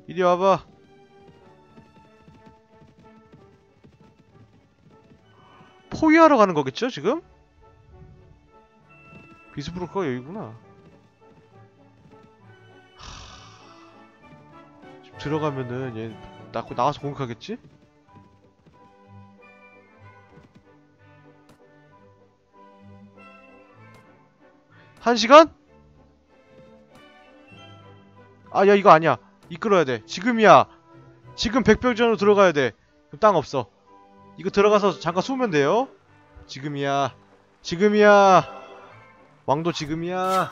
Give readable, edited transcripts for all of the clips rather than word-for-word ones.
이리 와봐. 포위하러 가는 거겠죠 지금? 비스브로커가 여기구나. 지금 들어가면은 얘 나가서 공격하겠지? 한 시간? 아, 야, 이거 아니야. 이끌어야 돼. 지금이야. 지금 백병전으로 들어가야 돼. 그럼 땅 없어. 이거 들어가서 잠깐 쏘면 돼요. 지금이야. 지금이야. 왕도 지금이야.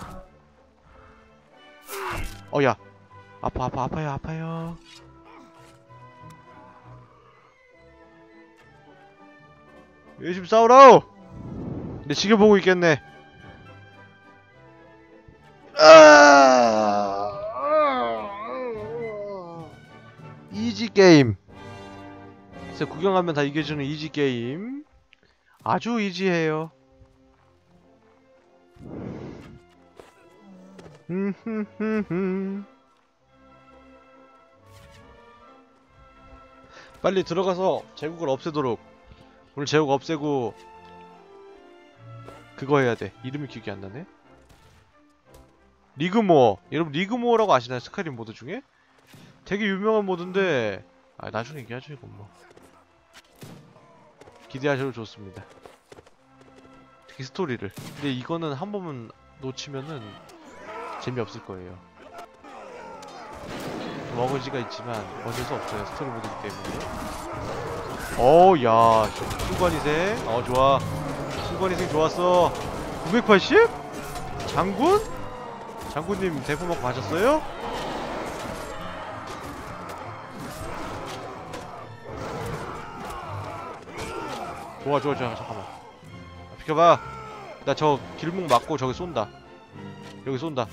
야. 아파요. 열심히 싸우라우! 내 지켜보고 있겠네. 이지 게임. 진짜 구경하면 다 이겨주는 이지 게임. 아주 이지해요. 빨리 들어가서 제국을 없애도록. 오늘 제국 없애고 그거 해야 돼. 이름이 기억이 안 나네. 리그모어. 여러분 리그모어라고 아시나요? 스카림 모드 중에? 되게 유명한 모드인데 나중에 얘기하죠 이건 뭐. 기대하셔도 좋습니다. 특히 스토리를. 근데 이거는 한 번만 놓치면은 재미없을 거예요. 좀 어거지가 있지만 어쩔 수 없어요. 스토리 모드이기 때문에. 야, 수건이생. 좋아. 수건이생 좋았어. 980? 장군? 장군님 대포 먹고 가셨어요? 좋아. 잠깐만. 비켜봐. 나 저 길목 맞고 저기 쏜다. 여기 쏜다.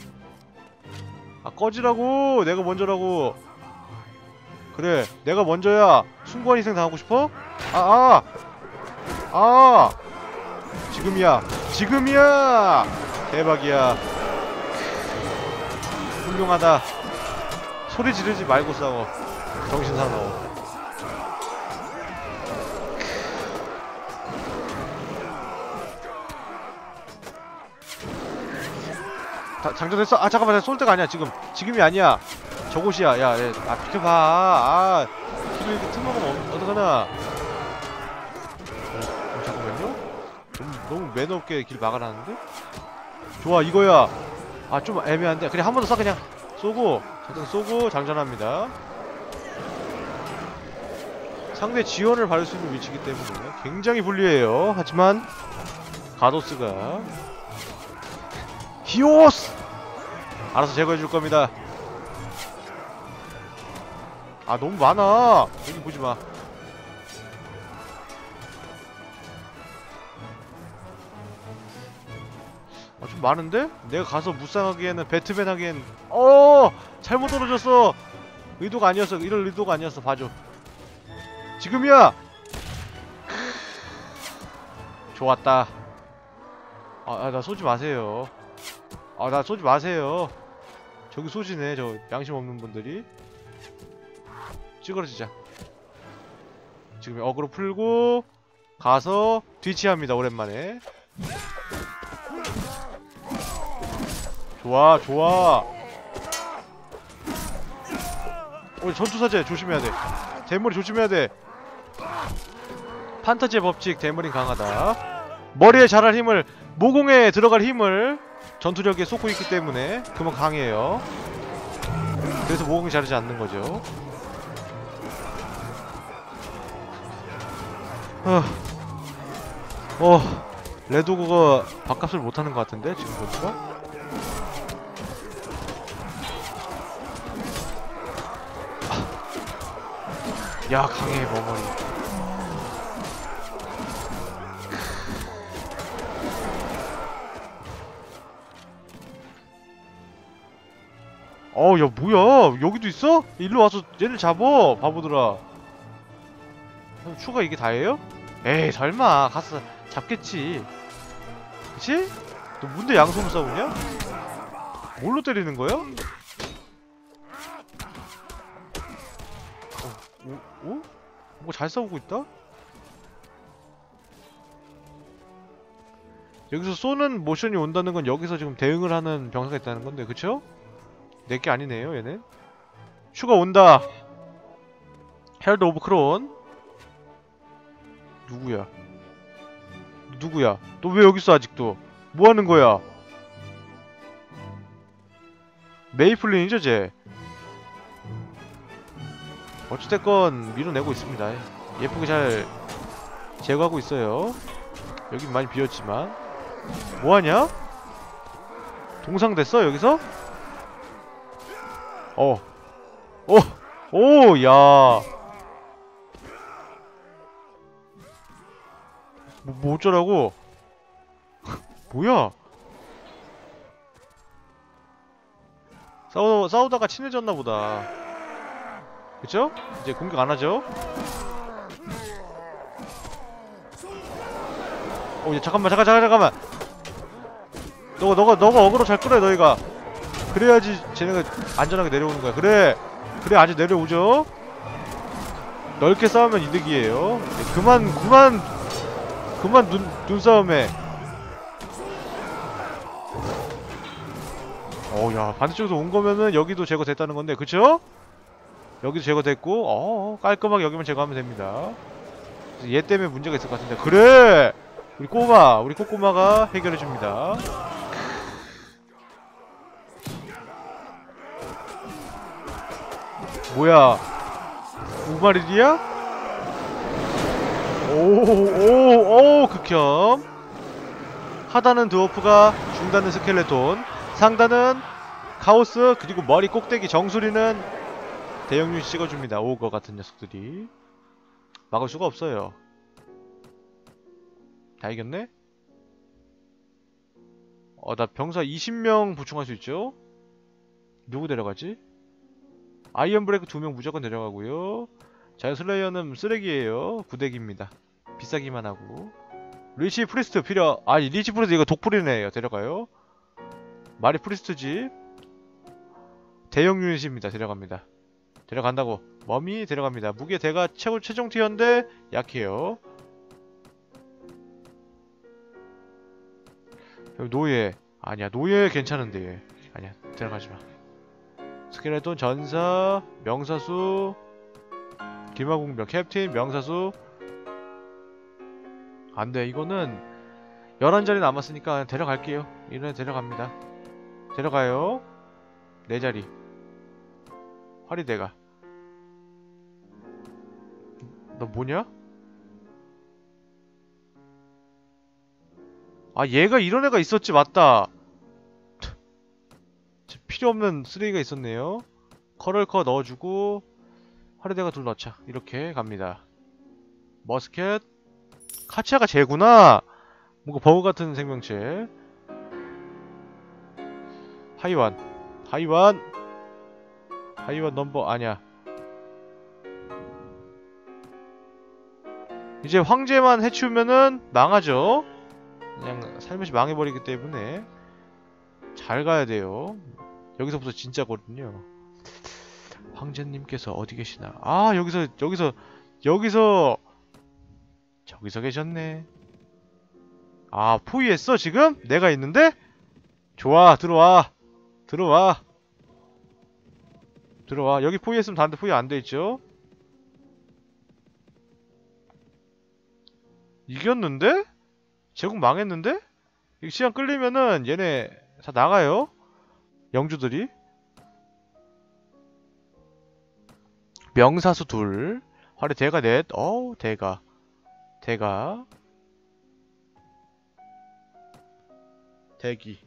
꺼지라고! 내가 먼저라고! 그래, 내가 먼저야! 순간희생 당하고 싶어? 지금이야! 대박이야. 훌륭하다. 소리 지르지 말고 싸워. 정신 사나워. 장전했어? 잠깐만, 쏠 때가 아니야. 지금이 아니야. 저곳이야. 야, 비켜봐. 길을 이렇게 틈먹으면 어떡하나. 잠깐만요. 너무 매너 없게 길 막아놨는데? 좋아, 이거야. 좀 애매한데. 그래, 한 번 더 쏴, 그냥. 쏘고, 장전합니다. 상대 지원을 받을 수 있는 위치이기 때문에 굉장히 불리해요. 하지만, 가도스가 히오스! 알아서 제거해줄 겁니다. 너무 많아. 여기 보지마. 좀 많은데? 내가 가서 무쌍하기에는 배트맨 하기엔 잘못 떨어졌어. 의도가 아니었어. 이럴 의도가 아니었어. 봐줘. 지금이야. 좋았다. 나 쏘지 마세요. 나 쏘지 마세요. 저기 쏘지네. 저 양심 없는 분들이. 찌그러지자. 지금 어그로 풀고 가서 뒤치합니다. 오랜만에. 좋아. 전투사제 조심해야 돼. 대머리 조심해야 돼. 판타지의 법칙. 대머리는 강하다. 머리에 자랄 힘을, 모공에 들어갈 힘을 전투력에 쏟고 있기 때문에 그만 강해요. 그래서 모공이 자르지 않는 거죠. 레도그가 밥값을 못하는 것 같은데 지금 보니까. 야, 강해 머머리. 야, 뭐야? 여기도 있어? 일로 와서 얘를 잡어, 바보들아. 추가 이게 다예요? 에이, 설마 가서 잡겠지. 그치? 너 뭔데 양손 싸우냐? 뭘로 때리는 거야? 어? 뭔가 잘 싸우고 있다? 여기서 쏘는 모션이 온다는 건 여기서 지금 대응을 하는 병사가 있다는 건데, 그쵸? 내게 아니네요, 얘네. 슈가 온다! 헤럴드 오브 크론. 누구야? 누구야? 너 왜 여기 있어, 아직도? 뭐 하는 거야? 메이플린이죠, 쟤? 어찌됐건 밀어내고 있습니다. 예쁘게 잘 제거하고 있어요. 여긴 많이 비었지만. 뭐하냐? 동상됐어 여기서? 오, 야. 뭐 어쩌라고? 뭐야? 싸우다가 친해졌나 보다. 그쵸? 이제 공격 안 하죠? 야, 잠깐만. 너가 어그로 잘 끌어, 너희가. 그래야지 쟤네가 안전하게 내려오는 거야. 그래 안전 내려오죠? 넓게 싸우면 이득이에요. 그만 눈싸움해. 야, 반대쪽에서 온 거면은 여기도 제거됐다는 건데, 그쵸? 여기도 제거됐고, 깔끔하게 여기만 제거하면 됩니다. 얘 때문에 문제가 있을 것 같은데. 그래! 우리 꼬꼬마가 해결해줍니다. 뭐야? 우마릴이야? 극혐. 하단은 드워프가, 중단은 스켈레톤, 상단은 카오스, 그리고 머리 꼭대기 정수리는 대형윤 찍어줍니다. 오거 같은 녀석들이. 막을 수가 없어요. 다 이겼네? 나 병사 20명 보충할 수 있죠? 누구 데려가지? 아이언 브레이크 2명 무조건 데려가고요. 자유 슬레이어는 쓰레기예요. 구대기입니다. 비싸기만 하고. 리치 프리스트 리치 프리스트 이거 독프리네요. 데려가요. 마리 프리스트지. 대형 유닛입니다. 데려갑니다. 데려간다고. 머미 데려갑니다. 무게 대가 최종 티어인데 약해요. 여기 노예. 아니야, 노예 괜찮은데. 아니야, 데려가지마. 스켈레톤, 전사, 명사수, 기마공병, 캡틴, 명사수. 안돼, 이거는 11자리 남았으니까 데려갈게요. 이번에 데려갑니다. 데려가요. 4자리. 화리대가. 너 뭐냐? 얘가 이런 애가 있었지. 맞다. 필요없는 쓰레기가 있었네요. 커럴커 넣어주고 화리대가 둘 넣자. 이렇게 갑니다. 머스켓. 카치아가 쟤구나. 뭔가 버그 같은 생명체. 하이완 넘버 아니야. 이제 황제만 해치우면은 망하죠. 그냥 살며시 망해버리기 때문에 잘 가야 돼요. 여기서부터 진짜거든요. 황제님께서 어디 계시나? 저기서 계셨네. 포위했어 지금? 내가 있는데? 좋아, 들어와. 여기 포위했으면 다른데 포위 안 돼있죠? 이겼는데? 제국 망했는데? 이거 시간 끌리면은 얘네 다 나가요. 영주들이. 명사수 둘. 화리 대가 넷. 대가 대기.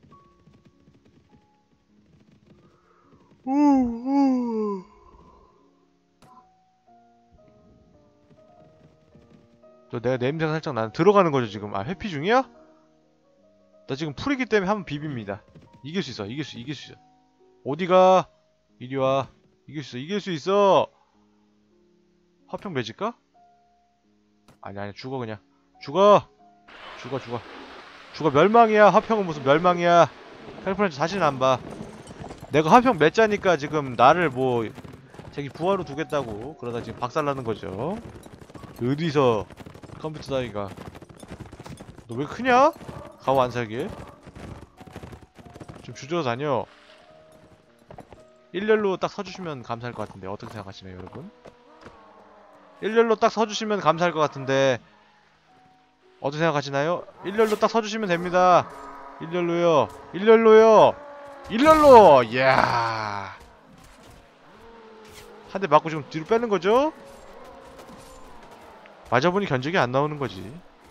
내가 냄새가 살짝 나는. 들어가는 거죠 지금. 회피 중이야? 나 지금 풀이기 때문에 한번 비빕니다. 이길 수 있어. 어디가? 이리 와. 이길 수 있어. 화평 맺을까? 아니 죽어 그냥. 죽어 멸망이야. 화평은 무슨 멸망이야. 캘리포니아 자신 안 봐. 내가 화평 맺자니까 지금 나를 자기 부하로 두겠다고 그러다 지금 박살나는 거죠. 어디서 컴퓨터 다이가. 너 왜 크냐? 가오 안 살게. 좀 주저러 다녀. 일렬로 딱 서주시면 감사할 것 같은데 어떻게 생각하시나요 여러분? 일렬로 딱 서주시면 감사할 것 같은데 어떻게 생각하시나요? 일렬로 딱 서주시면 됩니다. 일렬로요. 일렬로요. 일렬로. 이야. 한 대 맞고 지금 뒤로 빼는 거죠? 맞아보니 견적이 안 나오는 거지.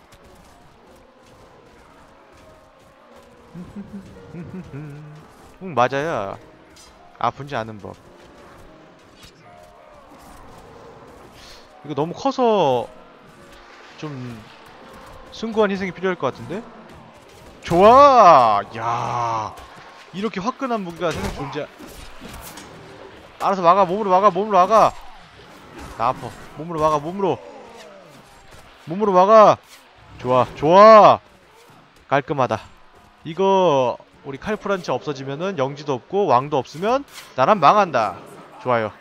맞아야 아픈지 아는 법. 이거 너무 커서 좀 숭고한 희생이 필요할 것 같은데? 좋아! 야, 이렇게 화끈한 무기가 세상에 존재. 알아서 막아. 몸으로 막아. 몸으로 막아. 나 아파. 몸으로 막아. 몸으로 막아. 좋아. 좋아. 깔끔하다. 이거 우리 칼프란치 없어지면은 영지도 없고 왕도 없으면 나란 망한다. 좋아요.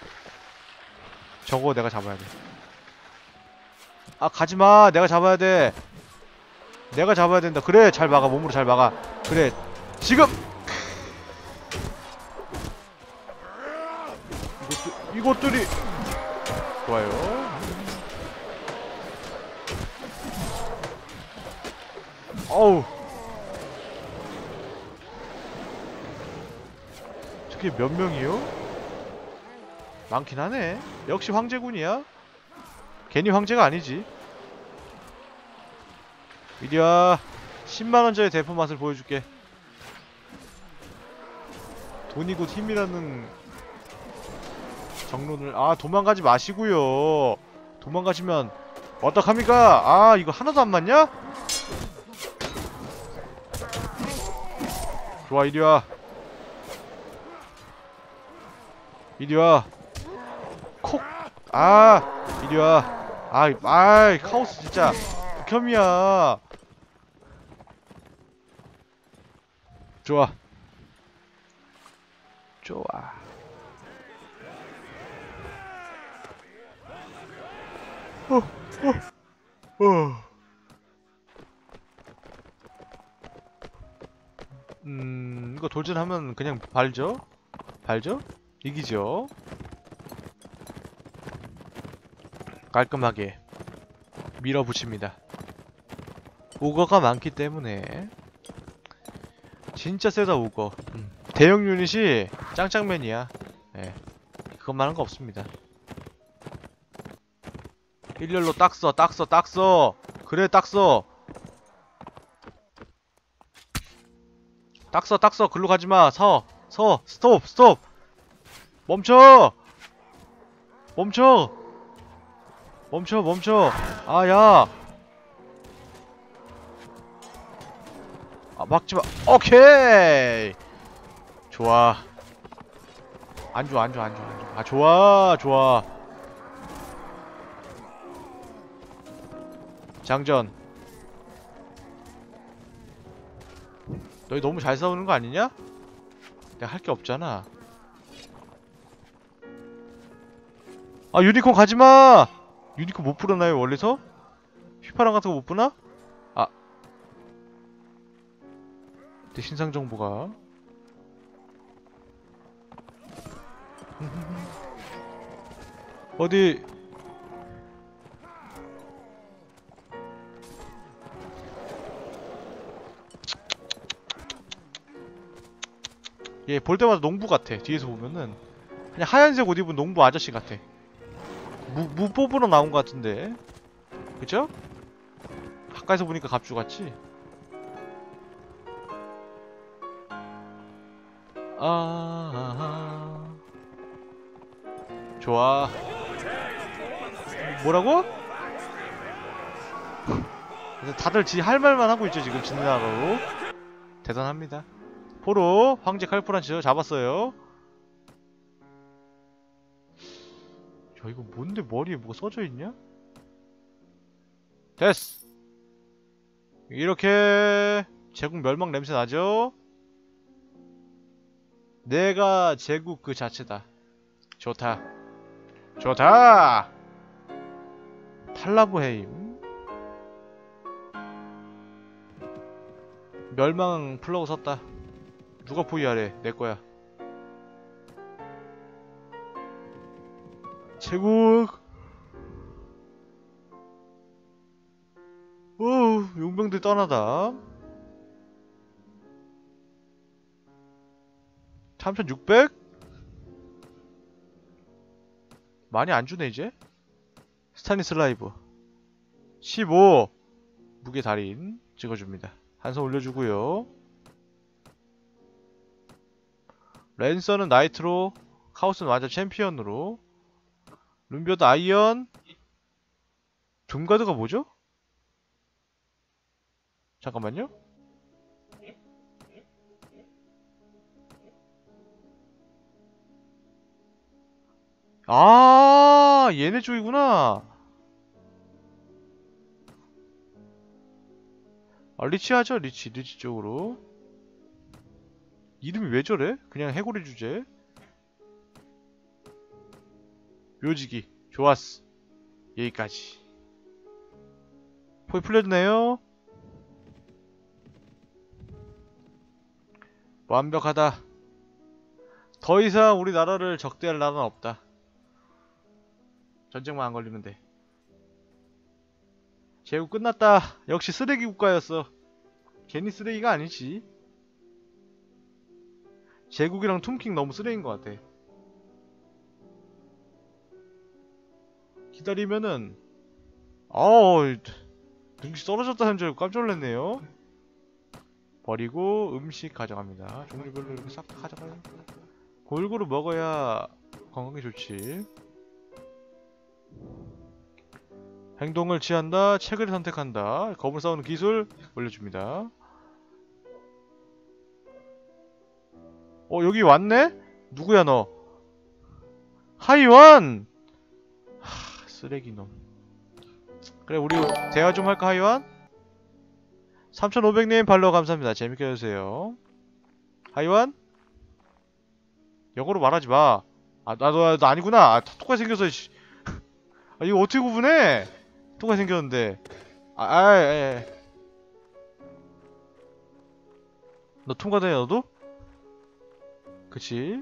저거 내가 잡아야 돼. 아, 가지마. 내가 잡아야 돼. 내가 잡아야 된다. 그래, 잘 막아. 몸으로 잘 막아. 그래, 지금. 이것들이 좋아요. 어우, 저게 몇 명이요? 많긴 하네. 역시 황제군이야. 괜히 황제가 아니지. 이리와. 10만원짜리 대포 맛을 보여줄게. 돈이 곧 힘이라는 정론을. 아, 도망가지 마시고요. 도망가시면 어떡합니까? 아, 이거 하나도 안 맞냐? 좋아, 이리와. 이리와. 콕. 아, 이리와. 아이, 카오스 진짜 극혐이야. 좋아. 좋아. 이거 돌진하면 그냥 발죠? 발죠? 이기죠? 깔끔하게 밀어붙입니다. 우거가 많기 때문에. 진짜 세다 우거. 대형 유닛이 짱짱맨이야. 예. 그것만 한 거 없습니다. 일렬로 딱 써. 그래, 딱 써. 딱 써. 글로 가지마. 스톱. 멈춰. 아, 야. 아, 막지마. 오케이. 좋아. 안 좋아. 아, 좋아. 장전. 너희 너무 잘 싸우는 거 아니냐? 내가 할 게 없잖아. 아, 유니콘 가지마! 유니콘 못 풀었나요, 원래서? 휘파람 같은 거 못 pu나? 아. 내 신상 정보가. 어디. 얘 볼 때마다 농부 같아. 뒤에서 보면은 그냥 하얀색 옷 입은 농부 아저씨 같아. 무 뽑으러 나온 것 같은데. 그쵸? 가까이서 보니까 갑주 같지? 좋아. 뭐라고? 다들 지 할 말만 하고 있죠 지금. 진나가고 대단합니다. 포로 황제 칼프란치 잡았어요. 야, 이거 뭔데 머리에 뭐가 써져 있냐? 됐어. 이렇게 제국 멸망 냄새 나죠? 내가 제국 그 자체다. 좋다. 좋다. 탈라브헤임. 멸망 플러그 섰다. 누가 포위하래? 내거야. 제국. 오, 용병들 떠나다. 3600? 많이 안 주네 이제. 스타니슬라이브 15 무게 달인 찍어줍니다. 한손 올려주고요. 랜서는 나이트로, 카오스는 완전 챔피언으로. 룸비어드 아이언. 둠가드가 뭐죠? 잠깐만요. 아, 얘네 쪽이구나. 아, 리치 하죠? 리치 쪽으로. 이름이 왜 저래? 그냥 해골의 주제. 묘지기. 좋았어. 여기까지. 포위 풀려주네요. 완벽하다. 더 이상 우리나라를 적대할 나라는 없다. 전쟁만 안 걸리면 돼. 제국 끝났다. 역시 쓰레기 국가였어. 괜히 쓰레기가 아니지. 제국이랑 툼킹 너무 쓰레기인 것 같아. 기다리면은 능시 떨어졌다는 줄 깜짝 놀랐네요. 버리고 음식 가져갑니다. 종류별로 이렇게 싹 다 가져가요. 골고루 먹어야 건강에 좋지. 행동을 취한다. 책을 선택한다. 검을 싸우는 기술 올려줍니다. 여기 왔네? 누구야 너? 하이완! 쓰레기놈. 그래 우리 대화 좀 할까 하이완? 3500님 팔로우 감사합니다. 재밌게 해주세요. 하이완? 영어로 말하지마. 너 아니구나. 똑같이 생겨서 이거 어떻게 구분해? 똑같이 생겼는데. 너 통과되냐 너도? 그치?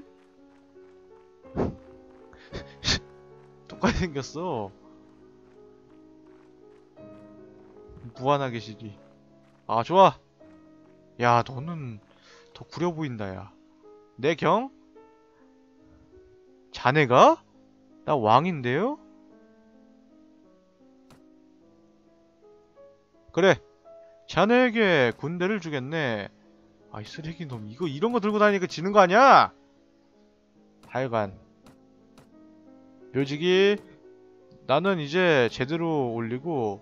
똑같이 생겼어. 무한하게 시리. 아 좋아. 야 너는 더 구려 보인다 야. 내 경? 자네가? 나 왕인데요? 그래. 자네에게 군대를 주겠네. 아이 쓰레기 놈 이거 이런 거 들고 다니니까 지는 거 아니야? 하여간 묘지기 나는 이제 제대로 올리고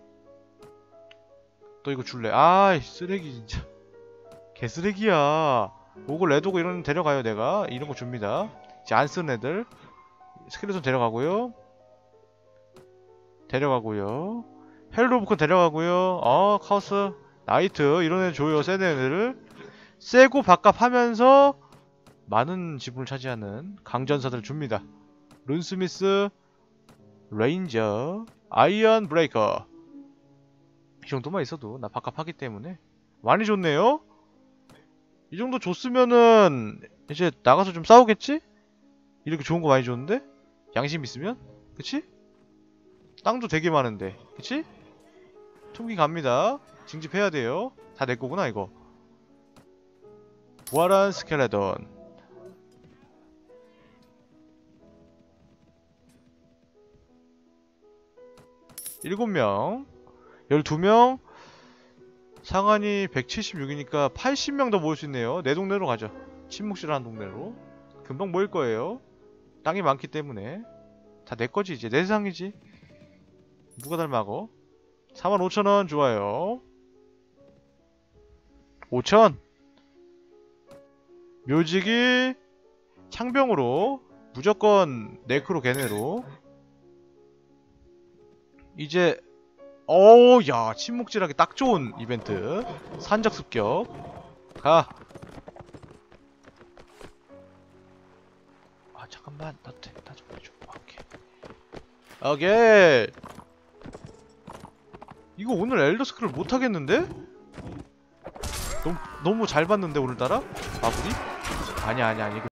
또 이거 줄래? 아이 쓰레기 진짜 개쓰레기야. 오고 레드고 이런 거 데려가요. 내가 이런 거 줍니다. 이제 안 쓰는 애들 스켈레톤 데려가고요. 헬로브콘 데려가고요. 카오스 나이트 이런 애 줘요. 센 애들을 세고 밥값하면서 많은 지분을 차지하는 강전사들 줍니다. 룬스미스, 레인저, 아이언 브레이커. 이 정도만 있어도 나 밥값하기 때문에 많이 좋네요. 이 정도 줬으면은 이제 나가서 좀 싸우겠지? 이렇게 좋은 거 많이 줬는데? 양심 있으면? 그치? 땅도 되게 많은데 그치? tumking 갑니다. 징집해야 돼요. 다 내 거구나 이거. 부활한 스켈레톤. 7명 12명 상한이 176이니까 80명 더 모일 수 있네요. 내 동네로 가죠. 침묵실하는 동네로. 금방 모일 거예요. 땅이 많기 때문에. 다 내 거지 이제. 내 세상이지. 누가 닮아고? 45,000원 좋아요. 5,000 묘지기 창병으로 무조건 네크로 걔네로. 이제 야 침묵질하기 딱 좋은 이벤트. 산적 습격 가. 잠깐만 나 좀 오케이. 이거 오늘 엘더 스크롤 못하겠는데? 너무 잘 봤는데 오늘따라? 마블이? 아니야 이거